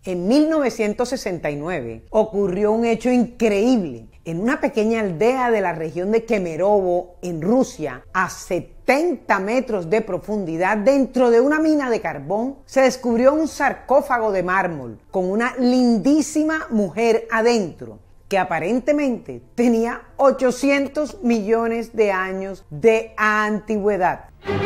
En 1969 ocurrió un hecho increíble. En una pequeña aldea de la región de Kemerovo, en Rusia, a 70 metros de profundidad, dentro de una mina de carbón, se descubrió un sarcófago de mármol con una lindísima mujer adentro, que aparentemente tenía 800 millones de años de antigüedad.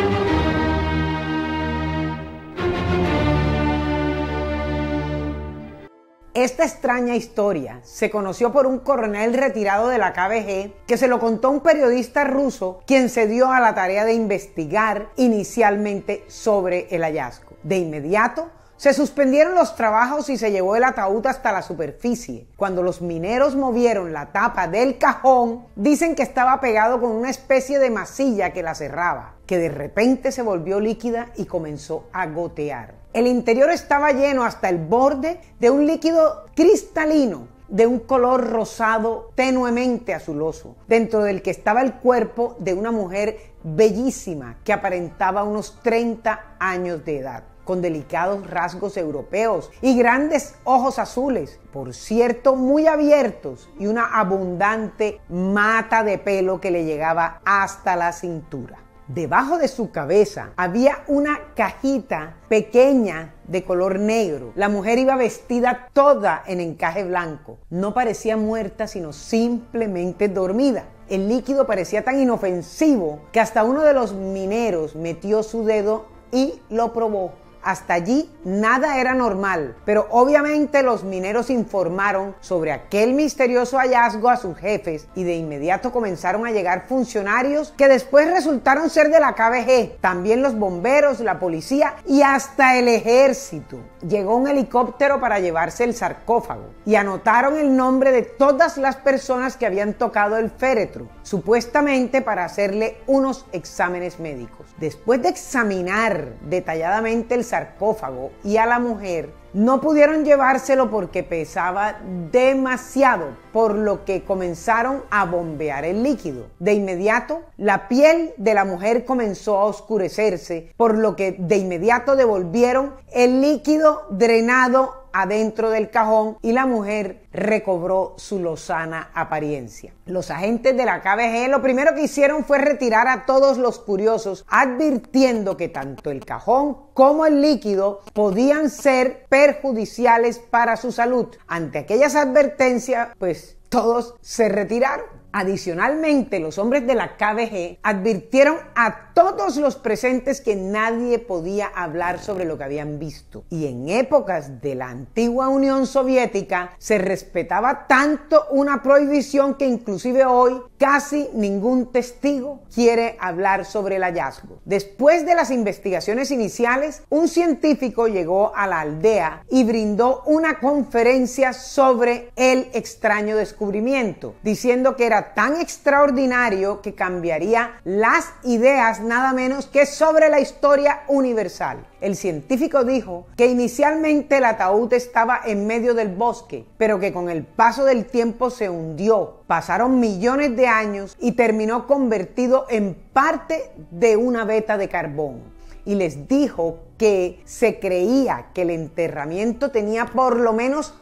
Esta extraña historia se conoció por un coronel retirado de la KGB que se lo contó a un periodista ruso, quien se dio a la tarea de investigar inicialmente sobre el hallazgo. De inmediato, se suspendieron los trabajos y se llevó el ataúd hasta la superficie. Cuando los mineros movieron la tapa del cajón, dicen que estaba pegado con una especie de masilla que la cerraba, que de repente se volvió líquida y comenzó a gotear. El interior estaba lleno hasta el borde de un líquido cristalino de un color rosado tenuemente azuloso, dentro del que estaba el cuerpo de una mujer bellísima que aparentaba unos 30 años de edad, con delicados rasgos europeos y grandes ojos azules, por cierto muy abiertos, y una abundante mata de pelo que le llegaba hasta la cintura. Debajo de su cabeza había una cajita pequeña de color negro. La mujer iba vestida toda en encaje blanco. No parecía muerta, sino simplemente dormida. El líquido parecía tan inofensivo que hasta uno de los mineros metió su dedo y lo probó. Hasta allí nada era normal, pero obviamente los mineros informaron sobre aquel misterioso hallazgo a sus jefes y de inmediato comenzaron a llegar funcionarios que después resultaron ser de la KGB, también los bomberos, la policía y hasta el ejército. Llegó un helicóptero para llevarse el sarcófago y anotaron el nombre de todas las personas que habían tocado el féretro, supuestamente para hacerle unos exámenes médicos. Después de examinar detalladamente el sarcófago y a la mujer, no pudieron llevárselo porque pesaba demasiado, por lo que comenzaron a bombear el líquido. De inmediato, la piel de la mujer comenzó a oscurecerse, por lo que de inmediato devolvieron el líquido drenado adentro del cajón y la mujer recobró su lozana apariencia. Los agentes de la KGB lo primero que hicieron fue retirar a todos los curiosos, advirtiendo que tanto el cajón como el líquido podían ser perjudiciales para su salud. Ante aquellas advertencias, pues todos se retiraron. Adicionalmente, los hombres de la KGB advirtieron a todos los presentes que nadie podía hablar sobre lo que habían visto. Y en épocas de la antigua Unión Soviética se respetaba tanto una prohibición que inclusive hoy casi ningún testigo quiere hablar sobre el hallazgo. Después de las investigaciones iniciales, un científico llegó a la aldea y brindó una conferencia sobre el extraño descubrimiento, diciendo que era tan extraordinario que cambiaría las ideas nada menos que sobre la historia universal. El científico dijo que inicialmente el ataúd estaba en medio del bosque, pero que con el paso del tiempo se hundió. Pasaron millones de años y terminó convertido en parte de una veta de carbón. Y les dijo que se creía que el enterramiento tenía por lo menos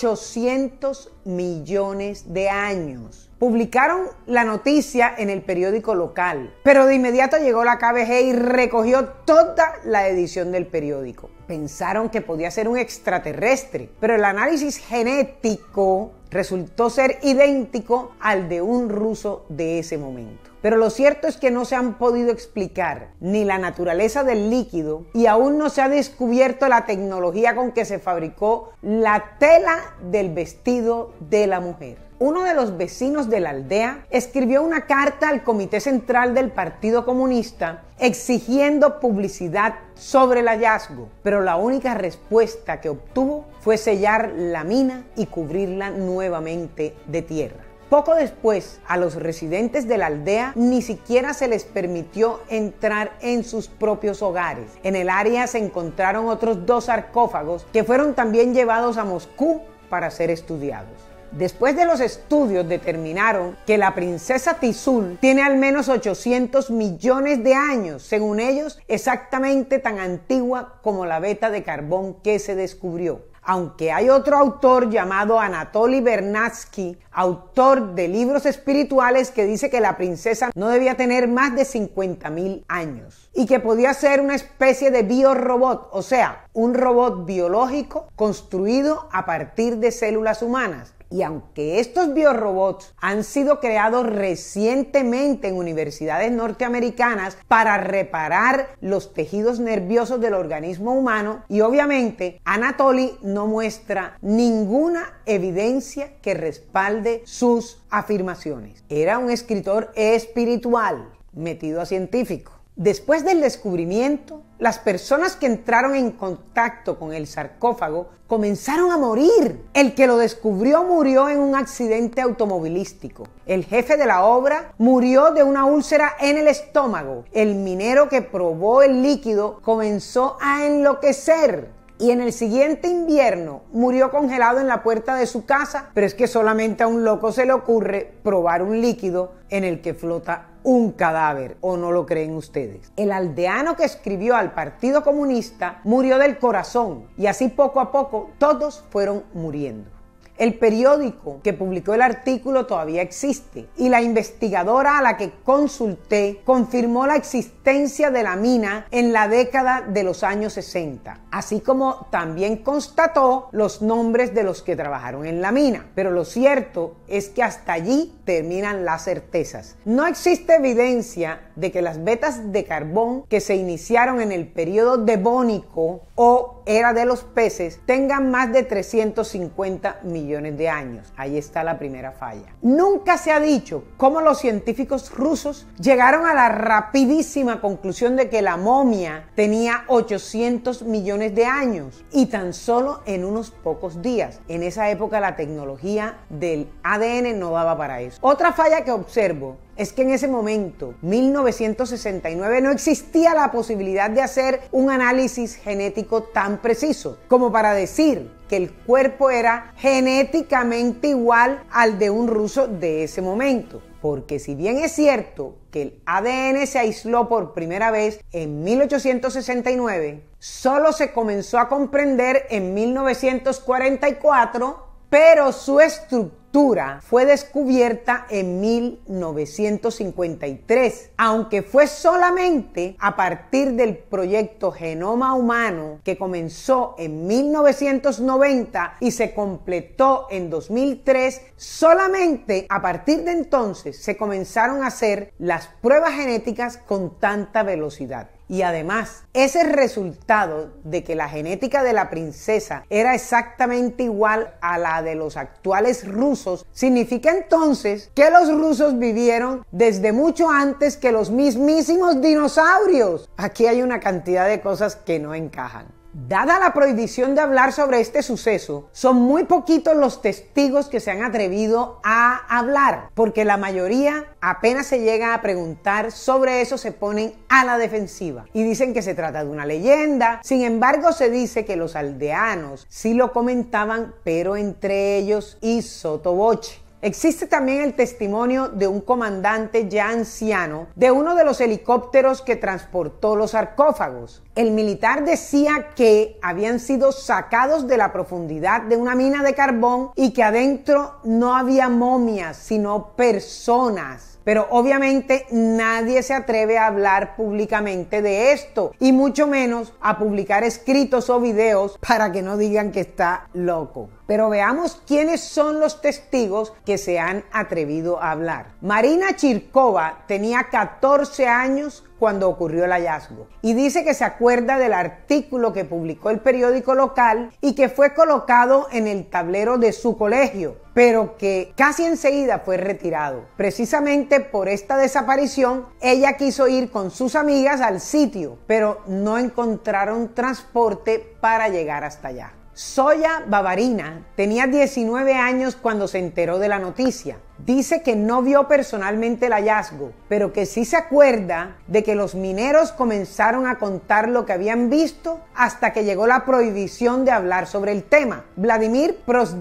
800 millones de años. Publicaron la noticia en el periódico local, pero de inmediato llegó la KGB y recogió toda la edición del periódico. Pensaron que podía ser un extraterrestre, pero el análisis genético resultó ser idéntico al de un ruso de ese momento. Pero lo cierto es que no se han podido explicar ni la naturaleza del líquido y aún no se ha descubierto la tecnología con que se fabricó la tela del vestido de la mujer. Uno de los vecinos de la aldea escribió una carta al Comité Central del Partido Comunista exigiendo publicidad sobre el hallazgo, pero la única respuesta que obtuvo fue sellar la mina y cubrirla nuevamente de tierra. Poco después, a los residentes de la aldea ni siquiera se les permitió entrar en sus propios hogares. En el área se encontraron otros 2 sarcófagos que fueron también llevados a Moscú para ser estudiados. Después de los estudios determinaron que la princesa Tizul tiene al menos 800 millones de años, según ellos exactamente tan antigua como la veta de carbón que se descubrió. aunque hay otro autor llamado Anatoly Vernadsky, autor de libros espirituales, que dice que la princesa no debía tener más de 50.000 años y que podía ser una especie de biorobot, o sea, un robot biológico construido a partir de células humanas. Y aunque estos biorobots han sido creados recientemente en universidades norteamericanas para reparar los tejidos nerviosos del organismo humano, y obviamente Anatoly no muestra ninguna evidencia que respalde sus afirmaciones. Era un escritor espiritual metido a científico. Después del descubrimiento, las personas que entraron en contacto con el sarcófago comenzaron a morir. El que lo descubrió murió en un accidente automovilístico. El jefe de la obra murió de una úlcera en el estómago. El minero que probó el líquido comenzó a enloquecer. Y en el siguiente invierno murió congelado en la puerta de su casa. Pero es que solamente a un loco se le ocurre probar un líquido en el que flota un cadáver, ¿o no lo creen ustedes? El aldeano que escribió al Partido Comunista murió del corazón, y así poco a poco todos fueron muriendo. El periódico que publicó el artículo todavía existe, y la investigadora a la que consulté confirmó la existencia de la mina en la década de los años 60, así como también constató los nombres de los que trabajaron en la mina. Pero lo cierto es que hasta allí terminan las certezas. No existe evidencia de que las vetas de carbón que se iniciaron en el periodo devónico o era de los peces tengan más de 350 millones de años. Ahí está la primera falla. Nunca se ha dicho cómo los científicos rusos llegaron a la rapidísima conclusión de que la momia tenía 800 millones de años y tan solo en unos pocos días. En esa época la tecnología del ADN no daba para eso. Otra falla que observo es que en ese momento, 1969, no existía la posibilidad de hacer un análisis genético tan preciso como para decir que el cuerpo era genéticamente igual al de un ruso de ese momento. Porque si bien es cierto que el ADN se aisló por primera vez en 1869, solo se comenzó a comprender en 1944, pero su estructura fue descubierta en 1953, aunque fue solamente a partir del proyecto Genoma Humano, que comenzó en 1990 y se completó en 2003. Solamente a partir de entonces se comenzaron a hacer las pruebas genéticas con tanta velocidad. Y además, ese resultado de que la genética de la princesa era exactamente igual a la de los actuales rusos, significa entonces que los rusos vivieron desde mucho antes que los mismísimos dinosaurios. Aquí hay una cantidad de cosas que no encajan. Dada la prohibición de hablar sobre este suceso, son muy poquitos los testigos que se han atrevido a hablar, porque la mayoría apenas se llega a preguntar sobre eso se ponen a la defensiva y dicen que se trata de una leyenda. Sin embargo, se dice que los aldeanos sí lo comentaban, pero entre ellos y sotto voce. Existe también el testimonio de un comandante ya anciano de uno de los helicópteros que transportó los sarcófagos. El militar decía que habían sido sacados de la profundidad de una mina de carbón y que adentro no había momias, sino personas. Pero obviamente nadie se atreve a hablar públicamente de esto y mucho menos a publicar escritos o videos para que no digan que está loco. Pero veamos quiénes son los testigos que se han atrevido a hablar. Marina Chirkova tenía 14 años cuando ocurrió el hallazgo y dice que se acuerda del artículo que publicó el periódico local y que fue colocado en el tablero de su colegio, pero que casi enseguida fue retirado. Precisamente por esta desaparición, ella quiso ir con sus amigas al sitio, pero no encontraron transporte para llegar hasta allá. Zoya Bavarina tenía 19 años cuando se enteró de la noticia. dice que no vio personalmente el hallazgo, pero que sí se acuerda de que los mineros comenzaron a contar lo que habían visto hasta que llegó la prohibición de hablar sobre el tema. Vladimir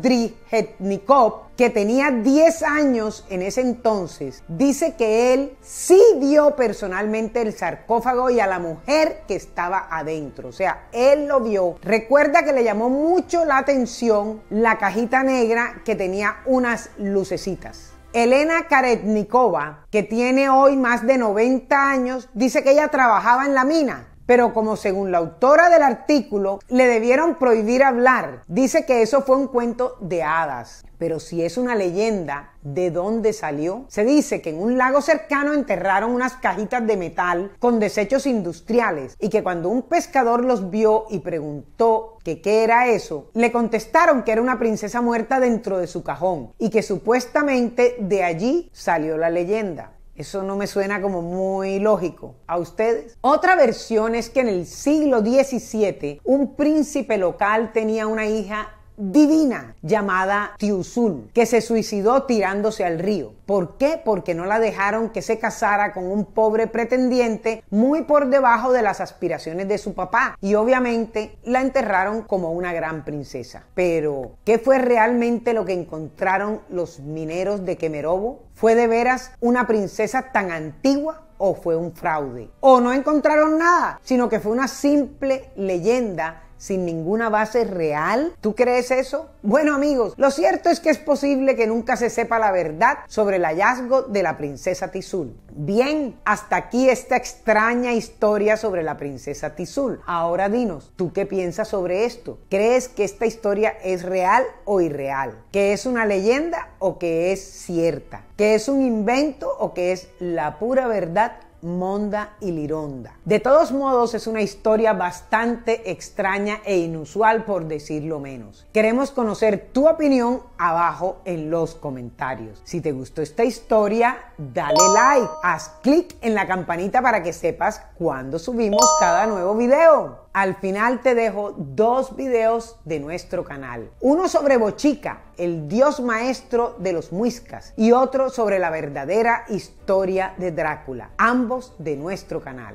Prosdrijetnikov, que tenía 10 años en ese entonces, dice que él sí vio personalmente el sarcófago y a la mujer que estaba adentro. O sea, él lo vio. Recuerda que le llamó mucho la atención la cajita negra que tenía unas lucecitas. Elena Karetnikova, que tiene hoy más de 90 años, dice que ella trabajaba en la mina, pero como según la autora del artículo, le debieron prohibir hablar. Dice que eso fue un cuento de hadas. Pero si es una leyenda, ¿de dónde salió? Se dice que en un lago cercano enterraron unas cajitas de metal con desechos industriales y que cuando un pescador los vio y preguntó que qué era eso, le contestaron que era una princesa muerta dentro de su cajón y que supuestamente de allí salió la leyenda. Eso no me suena como muy lógico. ¿A ustedes? Otra versión es que en el siglo XVII un príncipe local tenía una hija divina llamada Tiusul, que se suicidó tirándose al río. ¿Por qué? Porque no la dejaron que se casara con un pobre pretendiente muy por debajo de las aspiraciones de su papá y obviamente la enterraron como una gran princesa. Pero, ¿qué fue realmente lo que encontraron los mineros de Kemerovo? ¿Fue de veras una princesa tan antigua? ¿O fue un fraude? ¿O no encontraron nada, sino que fue una simple leyenda sin ninguna base real? ¿Tú crees eso? Bueno, amigos, lo cierto es que es posible que nunca se sepa la verdad sobre el hallazgo de la princesa Tizul. Bien, hasta aquí esta extraña historia sobre la princesa Tizul. Ahora dinos, ¿tú qué piensas sobre esto? ¿Crees que esta historia es real o irreal? ¿Que es una leyenda o que es cierta? ¿Que es un invento o que es la pura verdad monda y lironda? De todos modos, es una historia bastante extraña e inusual, por decirlo menos. Queremos conocer tu opinión abajo en los comentarios. Si te gustó esta historia, dale like, haz clic en la campanita para que sepas cuando subimos cada nuevo video. Al final te dejo 2 videos de nuestro canal. Uno sobre Bochica, el dios maestro de los muiscas, y otro sobre la verdadera historia de Drácula, ambos de nuestro canal.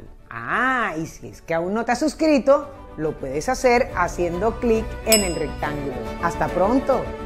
Y si es que aún no te has suscrito, lo puedes hacer haciendo clic en el rectángulo. ¡Hasta pronto!